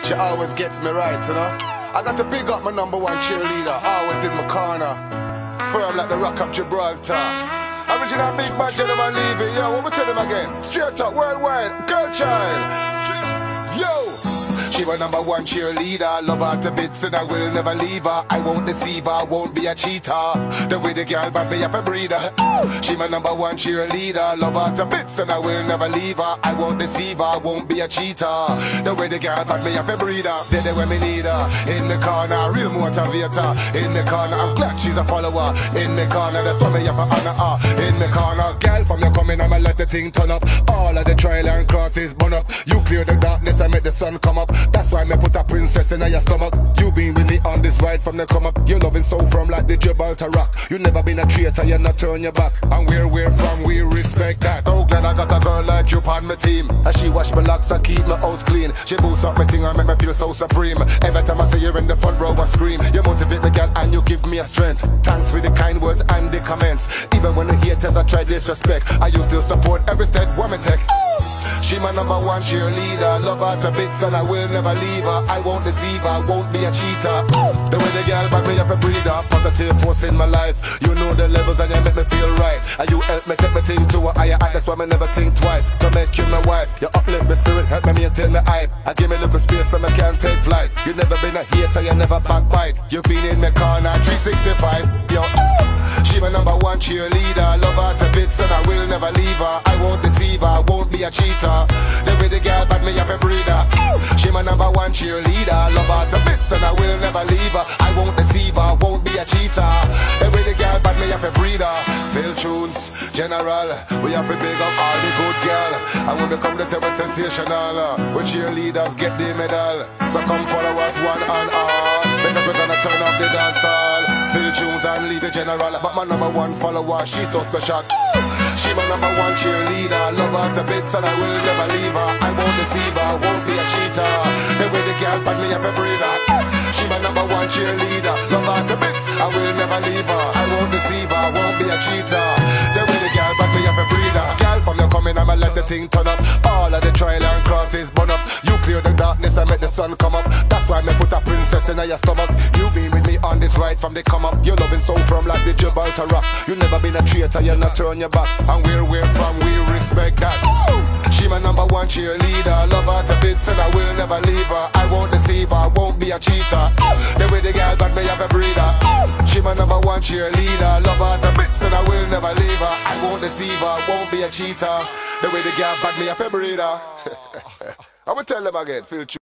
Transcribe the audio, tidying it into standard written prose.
She always gets me right, you know. I got to big up my number one cheerleader, always in my corner. Firm like the rock of Gibraltar. Original big man, gentleman leaving. Yo, what we tell him again? Straight up, worldwide, girl child. Yo! She my number one cheerleader, love her to bits and I will never leave her. I won't deceive her, won't be a cheater. The way the girl but me have a breeder. She my number one cheerleader, love her to bits and I will never leave her. I won't deceive her, won't be a cheater. The way the girl but me have a breeder. They when me need her, in the corner, real motivator. In the corner, I'm glad she's a follower. In the corner, that's why me have a honor her. In the corner, girl from you coming, I'ma let the thing turn up. All of the trial and crosses burn up. You clear the darkness and make the sun come up. That's why me put a princess in your stomach. You been with me on this ride from the come up. You're loving so from like the Gibraltar rock. You never been a traitor, you not turn your back. And where we're from, we respect that. Oh, glad I got a girl like you on my team. And she wash my locks and keep my house clean. She boosts up my thing and make me feel so supreme. Every time I see you in the front row, I scream. You motivate me, girl, and you give me a strength. Thanks for the kind words and the comments. Even when the haters I try disrespect, I you still support every step woman take. She my number one cheerleader, love her to bits and I will never leave her. I won't deceive her, won't be a cheater. The way the girl but me have a breeder, positive force in my life. You know the levels and you make me feel right. And you help me take my thing to a higher height. That's why me never think twice to make you my wife. You uplift my spirit, help me maintain my hype. I give me a little space so I can take flight. You never been a hater, you never backbite. You've been in my corner 365. Yo, she my number one cheerleader, love her to bits and I will never leave her. I won't deceive her, won't be a cheater. The way the girl but me have a breeder. She my number one cheerleader, love her to bits and I will never leave her. I won't deceive her, won't be a cheater. The way the girl but me have a breeder. Phil Tunes, General, we have to big up all the good girl. And when we come to say we're sensational, we cheerleaders get the medal. So come follow us one and all, because we're gonna turn up the dance hall. Phil Tunes and leave it General, but my number one follower, she's so special. She my number one cheerleader, love her to bits and I will never leave her. I won't deceive her, won't be a cheater. The way the girl but me have a breeder. She my number one cheerleader, love her to bits, I will never leave her. I won't deceive her, won't be a cheater. The way the girl but me have a breeder. Girl from you coming, I'ma let the thing turn up. All of the trial and crosses burn up. You clear the darkness and make the sun come up. That's why me put a princess in your stomach. You been with me on this ride from the come up. You're loving so from like the Gibraltar rock. You never been a traitor, you not turn your back. And where we're from, we respect that. She my number one cheerleader, love her to bits and I will never leave her. I won't deceive her, won't be a cheater. The way the girl but me have a breeder. She my number one cheerleader, love her to bits and I will never leave her. I won't deceive her, won't be a cheater. The way the girl but me have a breeder. I will tell them again, Phil Tunes.